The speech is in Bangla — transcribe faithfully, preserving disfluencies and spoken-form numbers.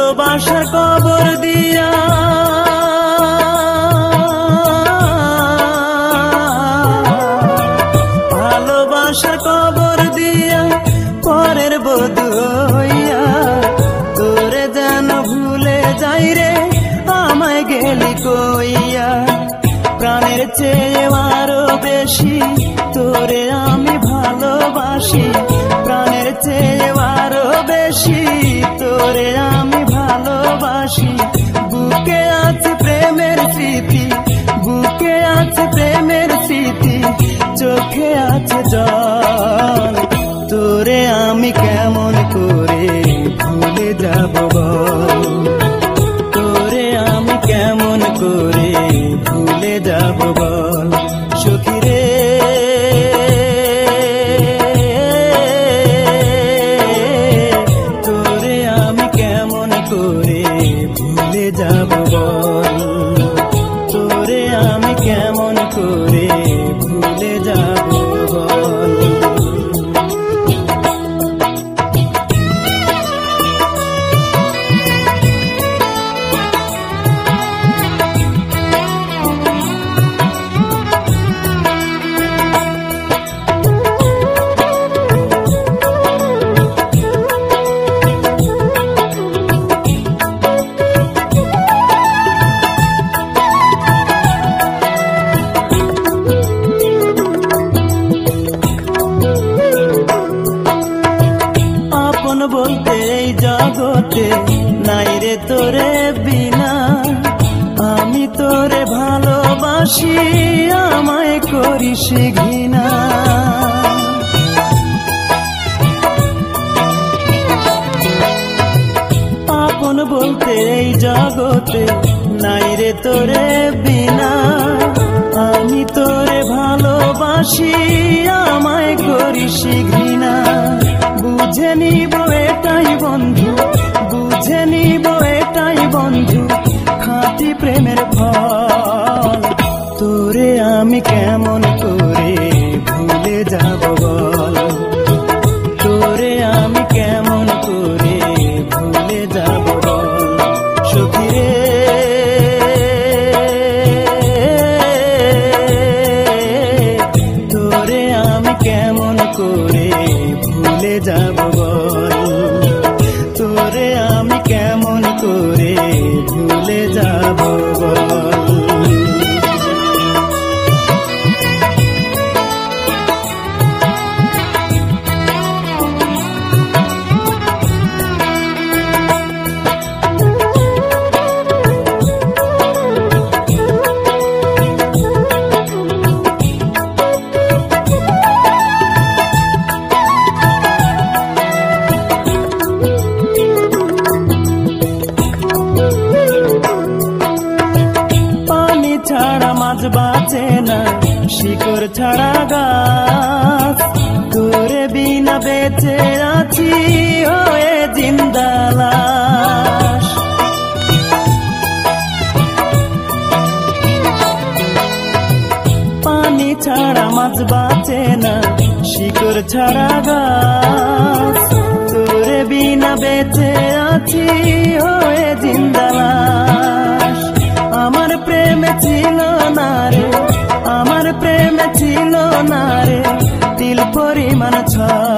ভালোবাসার কবর দিয়া ভালোবাসার কবর দিয়া পরের বধূ হইয়া তোরে যেন ভুলে যাই রে আমায় গেলি কইয়া। প্রাণের চেয়ে আরো বেশি তোরে আমি ভালোবাসি, প্রাণের চেয়ে আরো বেশি তোরে আমি ভালোবাসি। বুকে আছে প্রেমের স্মৃতি, বুকে আছে প্রেমের স্মৃতি, চোখে আছে জল। তোরে আমি কেমন করে ভুলে যাব বল, তোরে আমি কেমন করে ভুলে যাব বল সখী রে। তোরে আমি কেমন করে ভুলে যাব বল, তোরে আমি কেমন করে ভুলে যাব বল। বলতে এই জগতে নাই রে তোরে বিনা, আমি তোরে ভালোবাসি আমায় করিস ঘৃণা। আপন বলতে এই জগতে নাই রে তোরে বিনা, আমি তোরে ভালোবাসি আমায় করিস ঘৃণা। বুঝে নিব এটাই বন্ধু, বুঝে নিব এটাই বন্ধু খাঁটি প্রেমের ফল। তোরে আমি কেমন করে ভুলে যাব বল, তোরে আমি কেমন করে ভুলে যাব বল সখী রে। তোরে আমি কেমন করে ভুলে যাব বল, তোরে আমি কেমন করে ভুলে যাব বল। ছাড়া মাছ বাঁচে না, শিকড় ছাড়া গাছ, তোরে বিনা বেঁচে আছি হয়ে জিন্দা লাশ। পানি ছাড়া মাছ বাঁচে না, শিকড় ছাড়া গাছ, তোরে বিনা বেঁচে আছি হয়ে জিন্দা লাশ। আমার প্রেমে ছিল না রে, আমার প্রেমে ছিল না রে তিল পরিমাণ ছ